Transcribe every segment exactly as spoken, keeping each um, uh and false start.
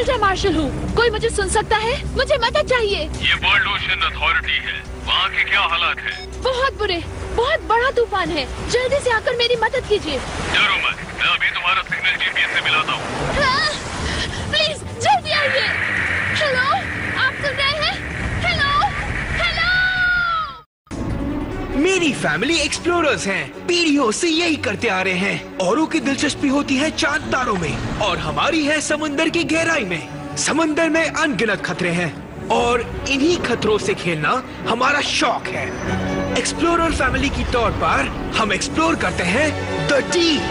Matilda martial हूँ। कोई मुझे सुन सकता है? मुझे मदद चाहिए। ये वर्ल्ड ओशन अथॉरिटी है। वहाँ के क्या हालात है? बहुत बुरे, बहुत बड़ा तूफान है। जल्दी से आकर मेरी मदद कीजिए। डरो मत, मैं अभी तुम्हारा सिग्नल जीपीएस से मिलाता हूँ। हाँ, प्लीज जल्दी आइए। हेलो, आप सुन रहे हैं? Hello, hello. मेरी फैमिली एक्सप्लोरर्स हैं। पीढ़ियों से यही करते आ रहे हैं। औरों की दिलचस्पी होती है चांद तारों में और हमारी है समुंदर की गहराई में। समंदर में अनगिनत खतरे हैं और इन्हीं खतरों से खेलना हमारा शौक है। एक्सप्लोरर फैमिली की तौर पर हम एक्सप्लोर करते हैं the deep.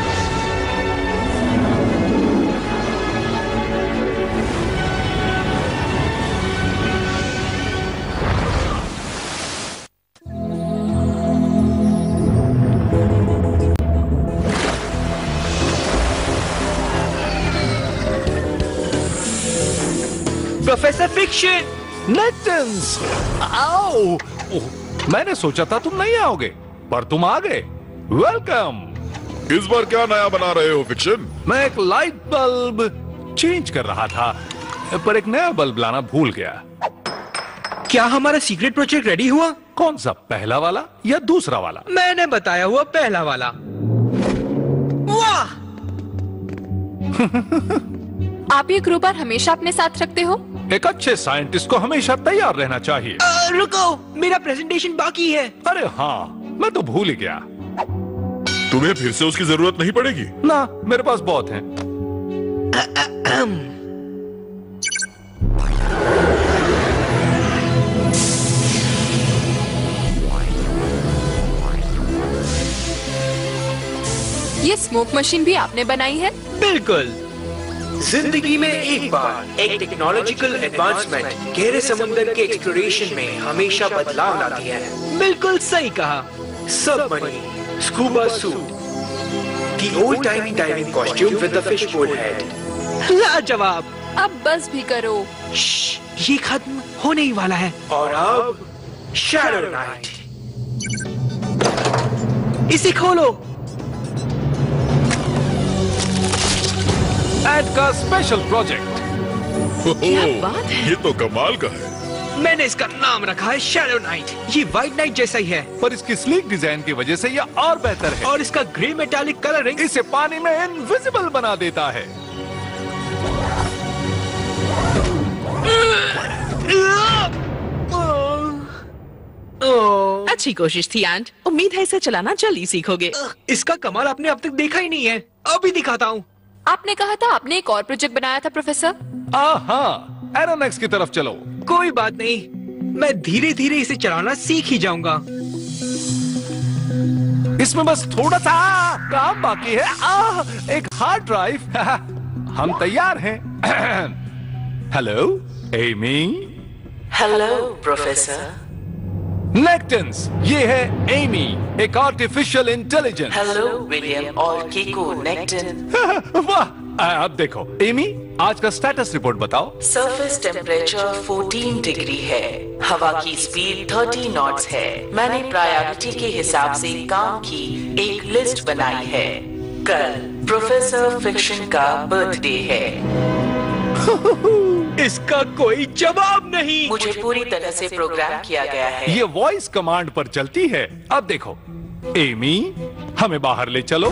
Professor fiction. Nektons! आओ! मैंने सोचा था तुम नहीं आओगे, पर तुम आ गए। वेलकम। इस बार क्या नया बना रहे हो फिक्शन? मैं एक लाइट बल्ब चेंज कर रहा था, पर एक नया बल्ब लाना भूल गया। क्या हमारा सीक्रेट प्रोजेक्ट रेडी हुआ? कौन सा, पहला वाला या दूसरा वाला? मैंने बताया हुआ पहला वाला। वाह! आप ये क्रूबार हमेशा अपने साथ रखते हो? एक अच्छे साइंटिस्ट को हमेशा तैयार रहना चाहिए। आ, रुको, मेरा प्रेजेंटेशन बाकी है। अरे हाँ, मैं तो भूल ही गया। तुम्हें फिर से उसकी जरूरत नहीं पड़ेगी ना, मेरे पास बहुत है। ये स्मोक मशीन भी आपने बनाई है? बिल्कुल। जिंदगी में एक बार एक टेक्नोलॉजिकल एडवांसमेंट गहरे समुद्र के एक्सप्लोरेशन में हमेशा बदलाव लाती है। बिल्कुल सही कहा। Submarine, scuba suit, the old timey diving costume with the fishbowl head। लाजवाब। अब बस भी करो। श्श, ये खत्म होने ही वाला है। और अब शैडो नाइट। इसे खोलो। एड का स्पेशल प्रोजेक्ट। क्या बात है? ये तो कमाल का है। मैंने इसका नाम रखा है शैडो नाइट। ये व्हाइट नाइट जैसा ही है, पर इसकी स्लीक डिजाइन की वजह से यह और बेहतर है। और इसका ग्रे मेटालिक कलरिंग इसे पानी में इनविजिबल बना देता है। अच्छी कोशिश थी एंट। उम्मीद है इसे चलाना जल्दी सीखोगे। इसका कमाल आपने अब तक देखा ही नहीं है। अभी दिखाता हूँ। आपने कहा था आपने एक और प्रोजेक्ट बनाया था प्रोफेसर। हाँ, एरोनेक्स की तरफ चलो। कोई बात नहीं, मैं धीरे धीरे इसे चलाना सीख ही जाऊंगा। इसमें बस थोड़ा सा काम बाकी है। आ, एक हार्ड ड्राइव। हम तैयार हैं। Hello Amy. Hello professor. Nektons, ये है एमी, एक आर्टिफिशियल इंटेलिजेंस। हेलो विलियम और कीको नेक्टन। वाह! अब देखो एमी, आज का स्टेटस रिपोर्ट बताओ। सरफेस टेम्परेचर चौदह डिग्री है, हवा की स्पीड तीस नॉट्स है। मैंने प्रायोरिटी के हिसाब से काम की एक लिस्ट बनाई है। कल प्रोफेसर फिक्शन का बर्थडे है। इसका कोई जवाब नहीं। मुझे पूरी तरह से प्रोग्राम किया गया है। ये वॉइस कमांड पर चलती है। अब देखो एमी, हमें बाहर ले चलो।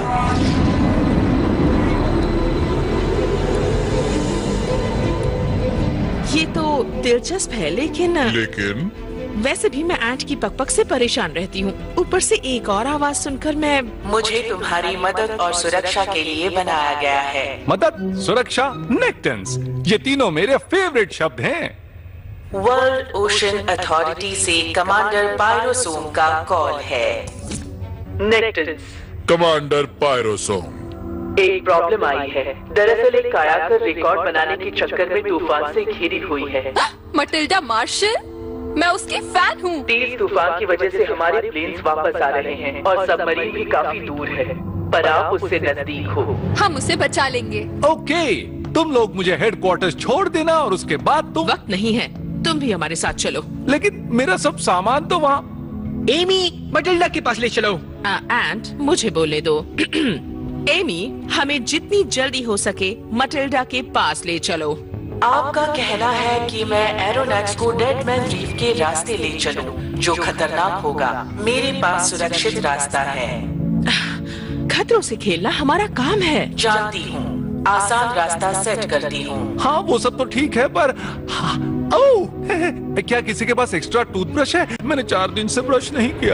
ये तो दिलचस्प है, लेकिन लेकिन वैसे भी मैं एंट की पकपक से परेशान रहती हूँ। ऊपर से एक और आवाज सुनकर मैं मुझे तुम्हारी मदद और सुरक्षा के लिए बनाया गया है। मदद, सुरक्षा, नेक्टन्स, ये तीनों मेरे फेवरेट शब्द हैं। वर्ल्ड ओशन अथॉरिटी से कमांडर पायरोसोम का कॉल है। नेक्टन्स, कमांडर पायरोसोम, एक प्रॉब्लम आई है। दरअसल एक कायाकर रिकॉर्ड बनाने के चक्कर में तूफान से घिरी हुई है। मटिल्डा मार्शल, मैं उसकी फैन हूँ। तेज तूफान की वजह से हमारे प्लेन्स वापस आ रहे हैं और सबमरीन भी काफी दूर है, पर आप उससे नजदीक हो। हम उसे बचा लेंगे। ओके, तुम लोग मुझे हेडक्वार्टर्स छोड़ देना और उसके बाद तुम। वक्त नहीं है, तुम भी हमारे साथ चलो। लेकिन मेरा सब सामान तो वहाँ। एमी, मटिल्डा के पास ले चलो। एंट, मुझे बोलने दो। एमी, हमें जितनी जल्दी हो सके मटिल्डा के पास ले चलो। आपका कहना है कि मैं एरोनॉट्स को डेड मैन रीफ के रास्ते ले चलूं, जो खतरनाक होगा। मेरे पास सुरक्षित रास्ता है। खतरों से खेलना हमारा काम है। जानती हूँ, आसान रास्ता सेट करती हूँ। हाँ वो सब तो ठीक है, पर हाँ, ओह, क्या किसी के पास एक्स्ट्रा टूथब्रश है? मैंने चार दिन से ब्रश नहीं किया।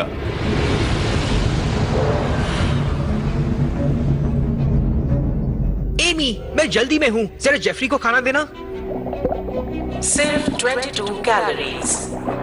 एमी, मैं जल्दी में हूँ, जरा जेफरी को खाना देना। सिर्फ बाईस कैलोरीज।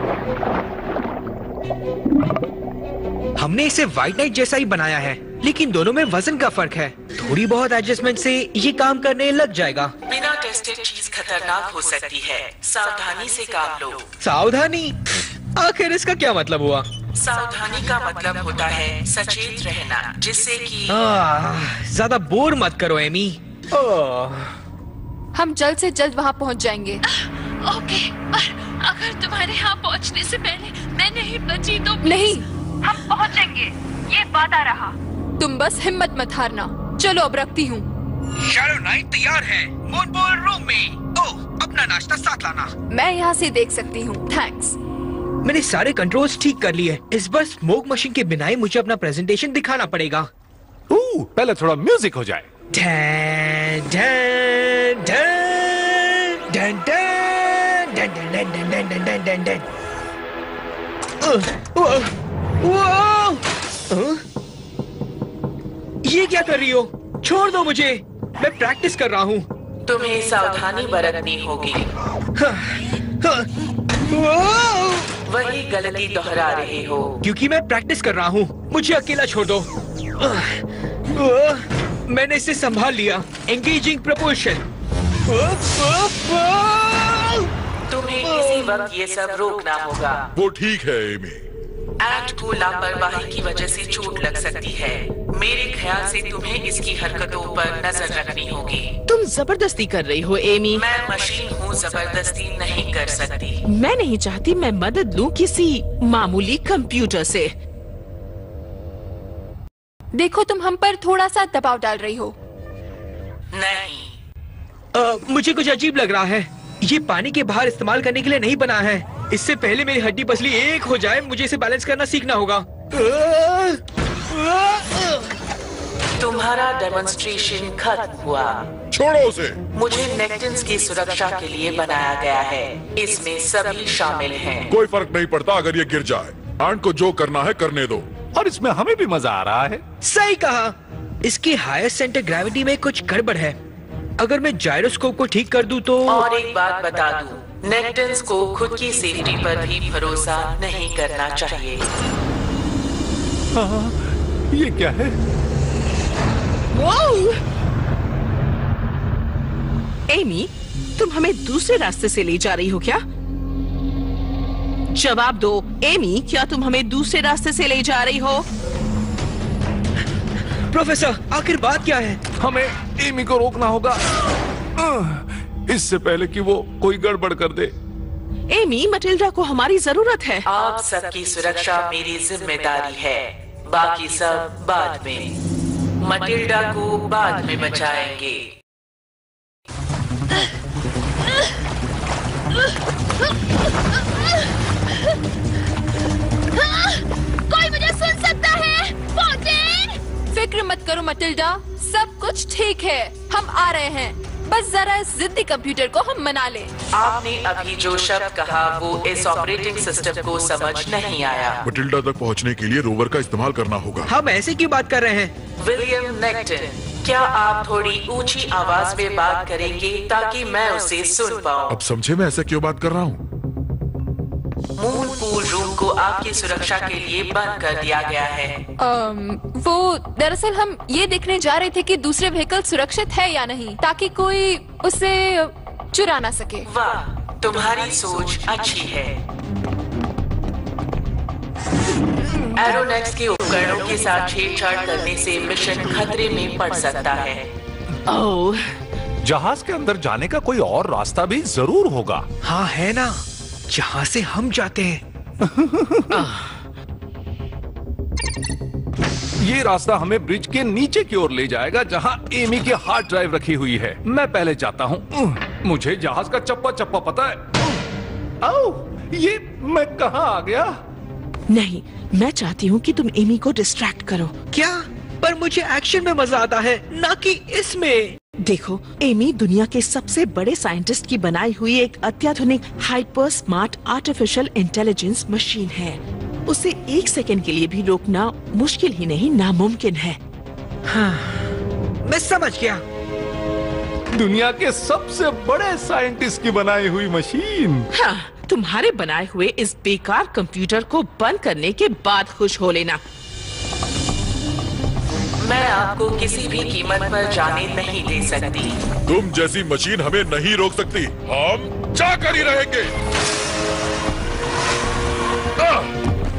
हमने इसे व्हाइट नाइट जैसा ही बनाया है, लेकिन दोनों में वजन का फर्क है। थोड़ी बहुत एडजस्टमेंट से ये काम करने लग जाएगा। बिना टेस्टेड चीज खतरनाक हो सकती है, सावधानी से काम लो। सावधानी? आखिर इसका क्या मतलब हुआ? सावधानी का मतलब होता है सचेत रहना, जिससे कि आह, ज्यादा बोर मत करो एमी। ओह, हम जल्द से जल्द वहाँ पहुँच जाएंगे। ओके, और अगर तुम्हारे यहाँ पहुँचने से पहले मैं नहीं बची तो नहीं, हम पहुँचेंगे, ये वादा रहा। तुम बस हिम्मत मत हारना। चलो अब रखती हूँ। शैडो नाइन तैयार है, मूनबॉल रूम में। ओह, अपना नाश्ता साथ लाना। मैं यहाँ से देख सकती हूँ, थैंक्स। मैंने सारे कंट्रोल्स ठीक कर लिए। इस बार स्मोक मशीन के बिना ही मुझे अपना प्रेजेंटेशन दिखाना पड़ेगा। ओह, पहले थोड़ा म्यूजिक हो जाए। Done, done, done, done, done, done, done, done, done, done, done, done, done. Uh, uh, uh, uh. ये क्या कर रही हो? छोड़ दो मुझे, मैं प्रैक्टिस कर रहा हूँ। तुम्हें सावधानी बरतनी होगी। वही गलती दोहरा रहे हो। क्योंकि मैं प्रैक्टिस कर रहा हूँ, मुझे अकेला छोड़ दो। मैंने इसे संभाल लिया। Engaging proportion. तुम्हें इसी वक्त ये सब रोकना होगा। वो ठीक है एमी। एंड को लापरवाही की वजह से चोट लग सकती है। मेरे ख्याल से तुम्हें इसकी हरकतों पर नजर रखनी होगी। तुम जबरदस्ती कर रही हो एमी। मैं मशीन हूँ, जबरदस्ती नहीं कर सकती। मैं नहीं चाहती मैं मदद लूं किसी मामूली कंप्यूटर से। देखो, तुम हम पर थोड़ा सा दबाव डाल रही हो। नहीं, आ, मुझे कुछ अजीब लग रहा है। ये पानी के बाहर इस्तेमाल करने के लिए नहीं बना है। इससे पहले मेरी हड्डी पसली एक हो जाए, मुझे इसे बैलेंस करना सीखना होगा। तुम्हारा डेमोन्स्ट्रेशन खत्म हुआ। छोड़ो उसे। मुझे नेक्टन्स की सुरक्षा के लिए बनाया गया है। इसमें सभी शामिल हैं। कोई फर्क नहीं पड़ता अगर ये गिर जाए। आंट को जो करना है करने दो। और इसमें हमें भी मजा आ रहा है। सही कहा। इसकी हायर सेंटर ग्रेविटी में कुछ गड़बड़ है। अगर मैं जायरोस्कोप को ठीक कर दूं तो। और एक बात बता दूं, नेक्टन्स को खुद की सेफ्टी पर भी भरोसा नहीं करना चाहिए। हाँ, ये क्या है? एमी, तुम हमें दूसरे रास्ते से ले जा रही हो क्या? जवाब दो एमी, क्या तुम हमें दूसरे रास्ते से ले जा रही हो? प्रोफेसर, आखिर बात क्या है? हमें एमी को रोकना होगा, इससे पहले कि वो कोई गड़बड़ कर दे। एमी, मटिल्डा को हमारी जरूरत है। आप सबकी सुरक्षा मेरी जिम्मेदारी है, बाकी सब बाद में। मटिल्डा को बाद में बचाएंगे। कोई मुझे सुन सकता है? फोर्टीन! फिक्र मत करो मटिल्डा, सब कुछ ठीक है। हम आ रहे हैं, बस जरा इस जिद्दी कंप्यूटर को हम मना लें। आपने अभी जो शब्द कहा वो इस ऑपरेटिंग सिस्टम को समझ नहीं आया। मटिल्डा तक पहुंचने के लिए रोवर का इस्तेमाल करना होगा। हम ऐसे क्यों बात कर रहे हैं? विलियम नेक्टन, क्या आप थोड़ी ऊंची आवाज में बात करेंगे ताकि मैं उसे सुन पाऊं? अब समझे मैं ऐसा क्यों बात कर रहा हूँ? मून पूल रूम को आपकी सुरक्षा के लिए बंद कर दिया गया है। um, वो दरअसल हम ये देखने जा रहे थे कि दूसरे व्हीकल सुरक्षित है या नहीं, ताकि कोई उसे चुरा ना सके। वाह, तुम्हारी सोच अच्छी है। एरोनेक्स के उपकरणों के साथ छेड़छाड़ करने से मिशन खतरे में पड़ सकता है। ओह, जहाज के अंदर जाने का कोई और रास्ता भी जरूर होगा। हाँ है ना, जहाँ से हम जाते हैं। ये रास्ता हमें ब्रिज के नीचे की ओर ले जाएगा, जहाँ एमी की हार्ड ड्राइव रखी हुई है। मैं पहले जाता हूँ। मुझे जहाज का चप्पा चप्पा पता है। आओ, ये मैं कहाँ आ गया? नहीं, मैं चाहती हूँ कि तुम एमी को डिस्ट्रैक्ट करो। क्या? पर मुझे एक्शन में मजा आता है, ना कि इसमें। देखो, एमी दुनिया के सबसे बड़े साइंटिस्ट की बनाई हुई एक अत्याधुनिक hyper smart artificial intelligence machine है। उसे एक सेकंड के लिए भी रोकना मुश्किल ही नहीं, नामुमकिन है। हाँ, मैं समझ गया। दुनिया के सबसे बड़े साइंटिस्ट की बनाई हुई मशीन। हाँ, तुम्हारे बनाए हुए इस बेकार कंप्यूटर को बंद करने के बाद खुश हो लेना। मैं आपको किसी भी कीमत पर जाने नहीं दे सकती। तुम जैसी मशीन हमें नहीं रोक सकती, हम जाकर ही रहेंगे। आ!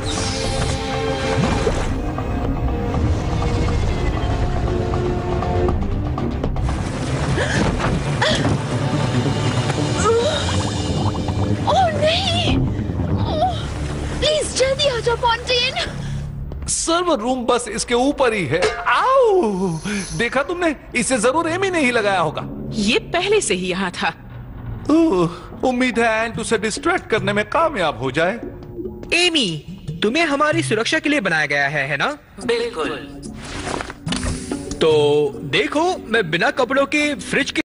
ओह नहीं! प्लीज जल्दी आ जाओ फॉन्टेन। सर्वर रूम बस इसके ऊपर ही है। आओ, देखा तुमने? इसे जरूर एमी ने ही लगाया होगा। ये पहले से ही यहाँ था। ओह, उम्मीद है एंट उसे डिस्ट्रैक्ट करने में कामयाब हो जाए। एमी, तुम्हें हमारी सुरक्षा के लिए बनाया गया है, है ना? बिल्कुल। तो देखो, मैं बिना कपड़ों के फ्रिज के